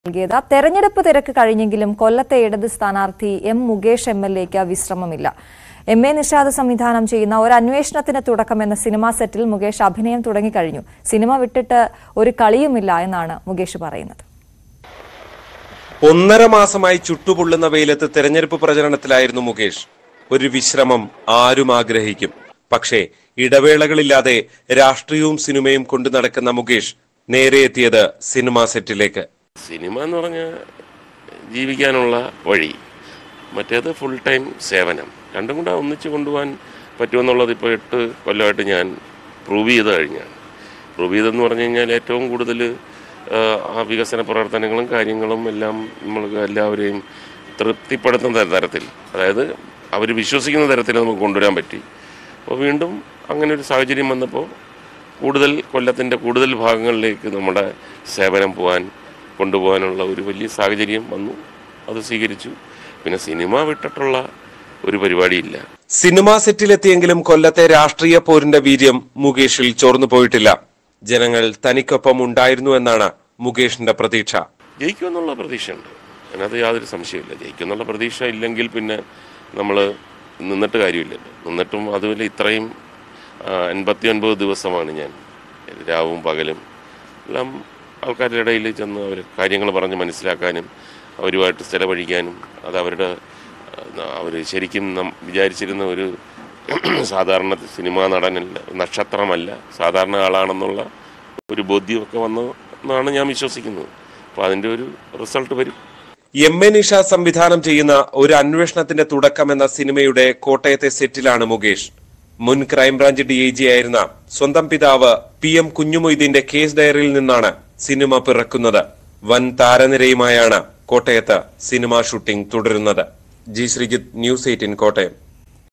തെരഞ്ഞെടുപ്പ് തിരക്ക് കഴിഞ്ഞെങ്കിലും കൊല്ലത്തെ ഇടത് സ്ഥാനാർത്ഥി എം മുകേഷ് എംഎൽഎക്ക് വിശ്രമമില്ല. എം എ നിഷാദ് സംവിധാനം ചെയ്യുന്ന ഒരു അന്വേഷണത്തിന് തുടക്കമെന്ന സിനിമാ സെറ്റിൽ മുകേഷ് അഭിനയം തുടങ്ങിക്കഴിഞ്ഞു. സിനിമ വിട്ടിട്ട് ഒരു കളിയുമില്ല എന്നാണ് മുകേഷ് പറയുന്നത്. 1.5 മാസമായി ചുട്ടുപൊള്ളുന്ന വെയിലത്ത് തെരഞ്ഞെടുപ്പ് പ്രചരണത്തിലായിരുന്നു മുകേഷ്. ഒരു വിശ്രമം ആരും ആഗ്രഹിക്കും. പക്ഷേ ഇടവേളകളില്ലാതെ രാഷ്ട്രീയവും സിനിമയും കൊണ്ടു നടക്കുന്ന മുകേഷ് നേരെ എത്തിയത് സിനിമാ സെറ്റിലേക്ക്. സിനിമ എന്ന് പറഞ്ഞാൽ ജീവിക്കാനുള്ള വഴി, മറ്റേത് ഫുൾ ടൈം സേവനം. രണ്ടും കൂടെ ഒന്നിച്ച് കൊണ്ടുപോകാൻ പറ്റുമെന്നുള്ളത് ഇപ്പോൾ 8 കൊല്ലമായിട്ട് ഞാൻ പ്രൂവ് ചെയ്ത് കഴിഞ്ഞാണ്. പ്രൂവ് ചെയ്തെന്ന് പറഞ്ഞു കഴിഞ്ഞാൽ ഏറ്റവും കൂടുതൽ ആ വികസന പ്രവർത്തനങ്ങളും കാര്യങ്ങളും എല്ലാം നമ്മൾക്ക് എല്ലാവരെയും തൃപ്തിപ്പെടുത്തുന്ന തരത്തിൽ, അതായത് അവർ വിശ്വസിക്കുന്ന തരത്തിൽ നമുക്ക് കൊണ്ടുവരാൻ പറ്റി. അപ്പോൾ വീണ്ടും അങ്ങനെ ഒരു സാഹചര്യം വന്നപ്പോൾ കൊല്ലത്തിൻ്റെ കൂടുതൽ ഭാഗങ്ങളിലേക്ക് നമ്മുടെ സേവനം കൊണ്ടുപോകാനുള്ള ഒരു വലിയ സാഹചര്യം വന്നു. അത് സ്വീകരിച്ചു. പിന്നെ സിനിമ വിട്ടിട്ടുള്ള ഒരു പരിപാടിയില്ല. സിനിമാ സെറ്റിലെത്തിയെങ്കിലും കൊല്ലത്തെ രാഷ്ട്രീയ പോരിന്റെ വീര്യം മുകേഷിൽ ചോർന്നു പോയിട്ടില്ല. ജനങ്ങൾ തനിക്കൊപ്പം ഉണ്ടായിരുന്നു എന്നാണ് മുകേഷിന്റെ പ്രതീക്ഷ. ജയിക്കുമെന്നുള്ള പ്രതീക്ഷയുണ്ട്, അതിനകത്ത് യാതൊരു സംശയമില്ല. ജയിക്കുമെന്നുള്ള പ്രതീക്ഷ ഇല്ലെങ്കിൽ പിന്നെ നമ്മൾ നിന്നിട്ട് കാര്യമില്ലല്ലോ. നിന്നിട്ടും അതുപോലെ ഇത്രയും 89 ദിവസമാണ് ഞാൻ രാവും പകലും എല്ലാം ആൾക്കാരുടെ ഇടയിൽ ചെന്ന് അവർ കാര്യങ്ങൾ പറഞ്ഞ് മനസ്സിലാക്കാനും അവരുമായിട്ട് ചെലവഴിക്കാനും, അത് അവർ ശരിക്കും വിചാരിച്ചിരുന്ന ഒരു സാധാരണ സിനിമാ നടനല്ല, നക്ഷത്രമല്ല, സാധാരണ ആളാണെന്നുള്ള ഒരു ബോധ്യമൊക്കെ വന്നെന്നാണ് ഞാൻ വിശ്വസിക്കുന്നത്. അപ്പോൾ അതിൻ്റെ ഒരു റിസൾട്ട് വരും. എം എ നിഷാദ് സംവിധാനം ചെയ്യുന്ന ഒരു അന്വേഷണത്തിന്റെ തുടക്കം എന്ന സിനിമയുടെ കോട്ടയത്തെ സെറ്റിലാണ് മുകേഷ്. മുൻ ക്രൈംബ്രാഞ്ച് DIG ആയിരുന്ന സ്വന്തം പിതാവ് PM കുഞ്ഞുമൊയ്തീന്റെ കേസ് ഡയറിയിൽ നിന്നാണ് സിനിമ പിറക്കുന്നത്. വൻ താരനിരയുമായാണ് കോട്ടയത്ത് സിനിമാ ഷൂട്ടിംഗ് തുടരുന്നത്. G Sreejith, News 18 Kottayam.